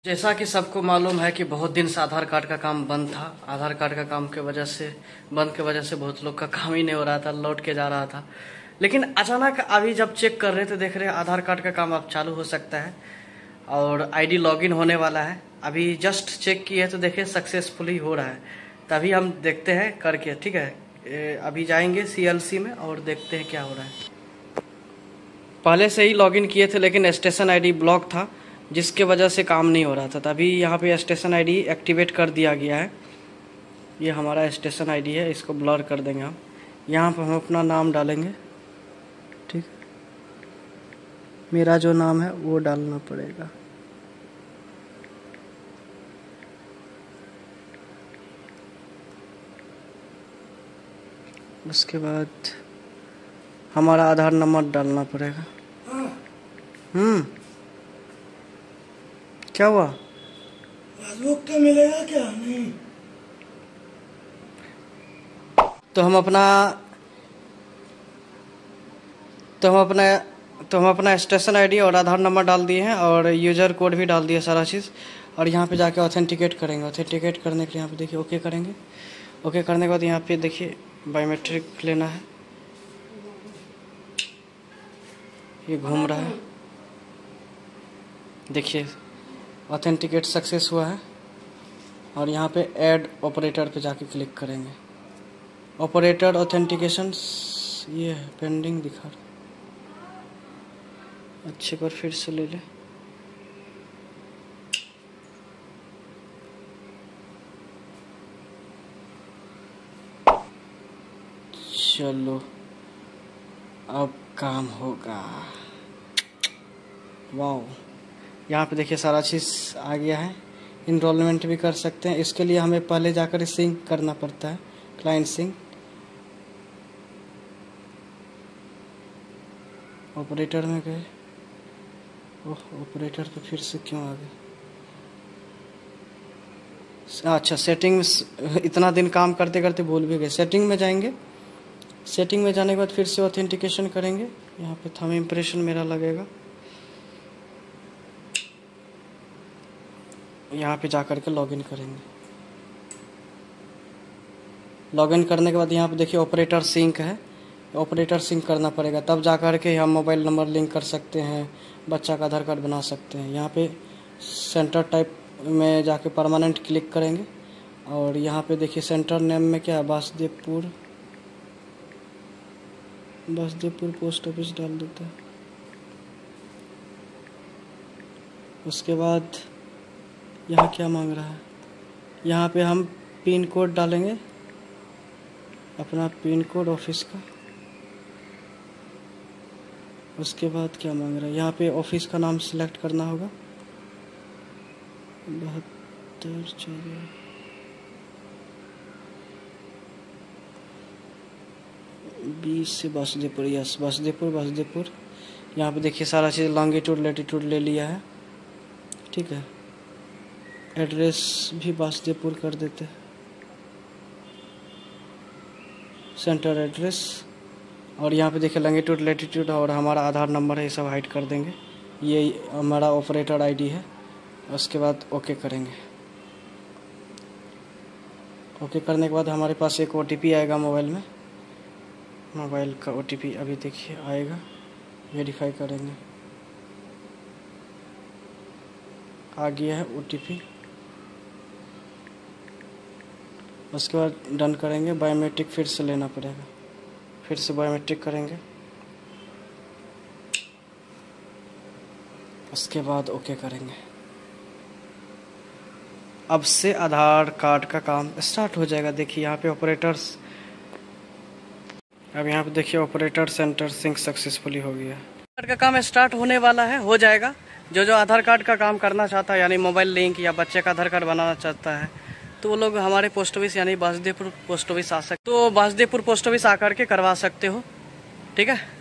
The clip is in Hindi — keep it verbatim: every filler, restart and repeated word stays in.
जैसा कि सबको मालूम है कि बहुत दिन से आधार कार्ड का काम बंद था। आधार कार्ड का काम के वजह से बंद के वजह से बहुत लोग का काम ही नहीं हो रहा था, लौट के जा रहा था। लेकिन अचानक अभी जब चेक कर रहे थे देख रहे आधार कार्ड का काम अब चालू हो सकता है और आईडी लॉगिन होने वाला है। अभी जस्ट चेक किए तो देखे सक्सेसफुली हो रहा है, तभी हम देखते हैं करके। ठीक है, अभी जाएंगे सीएलसी में और देखते हैं क्या हो रहा है। पहले से ही लॉगिन किए थे लेकिन स्टेशन आईडी ब्लॉक था जिसके वजह से काम नहीं हो रहा था। तभी यहाँ पे स्टेशन आईडी एक्टिवेट कर दिया गया है। ये हमारा स्टेशन आईडी है, इसको ब्लर कर देंगे हम। यहाँ पर हम अपना नाम डालेंगे, ठीक। मेरा जो नाम है वो डालना पड़ेगा। उसके बाद हमारा आधार नंबर डालना पड़ेगा। हम्म क्या हुआ? पासबुक तो मिलेगा क्या? नहीं तो हम अपना तो हम अपना तो हम अपना स्टेशन आईडी और आधार नंबर डाल दिए हैं और यूजर कोड भी डाल दिया सारा चीज़। और यहाँ पे जाके ऑथेंटिकेट करेंगे। ऑथेंटिकेट करने के लिए यहाँ पे देखिए ओके करेंगे। ओके करने के बाद यहाँ पे देखिए बायोमेट्रिक लेना है। ये घूम रहा है, देखिए ऑथेंटिकेट सक्सेस हुआ है। और यहाँ पे ऐड ऑपरेटर पे जाके क्लिक करेंगे। ऑपरेटर ऑथेंटिकेशन ये है, पेंडिंग दिखा रहा। अच्छे पर फिर से ले ले। चलो अब काम होगा। वाओ, यहाँ पे देखिए सारा चीज़ आ गया है। इनरोलमेंट भी कर सकते हैं। इसके लिए हमें पहले जाकर सिंक करना पड़ता है, क्लाइंट सिंक। ऑपरेटर में गए। ओह, ऑपरेटर पे फिर से क्यों आ गए? अच्छा, सेटिंग में इतना दिन काम करते करते भूल भी गए। सेटिंग में जाएंगे। सेटिंग में जाने के बाद फिर से ऑथेंटिकेशन करेंगे। यहाँ पे थंब इम्प्रेशन मेरा लगेगा। यहाँ पे जा कर के लॉगिन करेंगे। लॉगिन करने के बाद यहाँ पे देखिए ऑपरेटर सिंक है। ऑपरेटर सिंक करना पड़ेगा, तब जा कर के हम मोबाइल नंबर लिंक कर सकते हैं, बच्चा का आधार कार्ड बना सकते हैं। यहाँ पे सेंटर टाइप में जाके परमानेंट क्लिक करेंगे। और यहाँ पे देखिए सेंटर नेम में क्या है, वासुदेवपुर वासुदेवपुर पोस्ट ऑफिस डाल देता है। उसके बाद यहाँ क्या मांग रहा है, यहाँ पे हम पिन कोड डालेंगे, अपना पिन कोड ऑफिस का। उसके बाद क्या मांग रहा है, यहाँ पे ऑफिस का नाम सिलेक्ट करना होगा। बहत्तर चौदह बीस से वासुदेवपुर। यस, वासुदेवपुर वासुदेवपुर। यहाँ पे देखिए सारा चीज़ लॉन्गिट्यूड लैटिट्यूड ले लिया है, ठीक है। एड्रेस भी वासुदेवपुर कर देते हैं, सेंटर एड्रेस। और यहाँ पे देखिए लॉन्गिट्यूड लैटिट्यूड और हमारा आधार नंबर है, ये सब हाइड कर देंगे। ये हमारा ऑपरेटर आईडी है। उसके बाद ओके करेंगे। ओके करने के बाद हमारे पास एक ओटीपी आएगा मोबाइल में। मोबाइल का ओटीपी अभी देखिए आएगा, वेरीफाई करेंगे। आ गया है ओटीपी। उसके बाद डन करेंगे। बायोमेट्रिक फिर से लेना पड़ेगा, फिर से बायोमेट्रिक करेंगे। उसके बाद ओके करेंगे। अब से आधार कार्ड का काम स्टार्ट हो जाएगा। देखिए यहाँ पे ऑपरेटर्स, अब यहाँ पे देखिए ऑपरेटर सेंटर सिंक सक्सेसफुली हो गया। कार्ड का काम स्टार्ट होने वाला है, हो जाएगा। जो जो आधार कार्ड का काम करना चाहता है, यानी मोबाइल लिंक या बच्चे का आधार कार्ड बनाना चाहता है, तो वो लोग हमारे पोस्ट ऑफिस यानी वासुदेवपुर पोस्ट ऑफिस आ सकते, तो वासुदेवपुर पोस्ट ऑफिस आकर के करवा सकते हो, ठीक है।